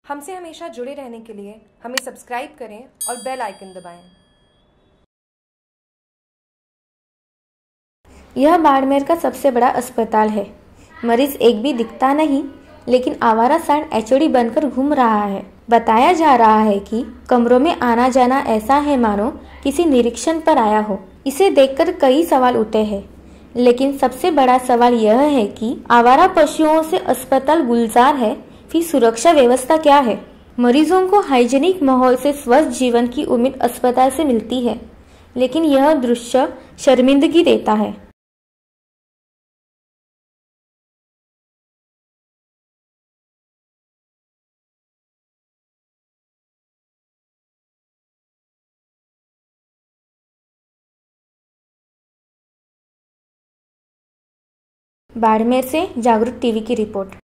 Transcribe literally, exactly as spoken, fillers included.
हमसे हमेशा जुड़े रहने के लिए हमें सब्सक्राइब करें और बेल आइकन दबाएं। यह बाड़मेर का सबसे बड़ा अस्पताल है। मरीज एक भी दिखता नहीं, लेकिन आवारा सांड एचओडी बनकर घूम रहा है। बताया जा रहा है कि कमरों में आना जाना ऐसा है मानो किसी निरीक्षण पर आया हो। इसे देखकर कई सवाल उठे हैं, लेकिन सबसे बड़ा सवाल यह है कि आवारा पशुओं से अस्पताल गुलजार है, फिर सुरक्षा व्यवस्था क्या है। मरीजों को हाइजीनिक माहौल से स्वस्थ जीवन की उम्मीद अस्पताल से मिलती है, लेकिन यह दृश्य शर्मिंदगी देता है। बाड़मेर से जागरूक टीवी की रिपोर्ट।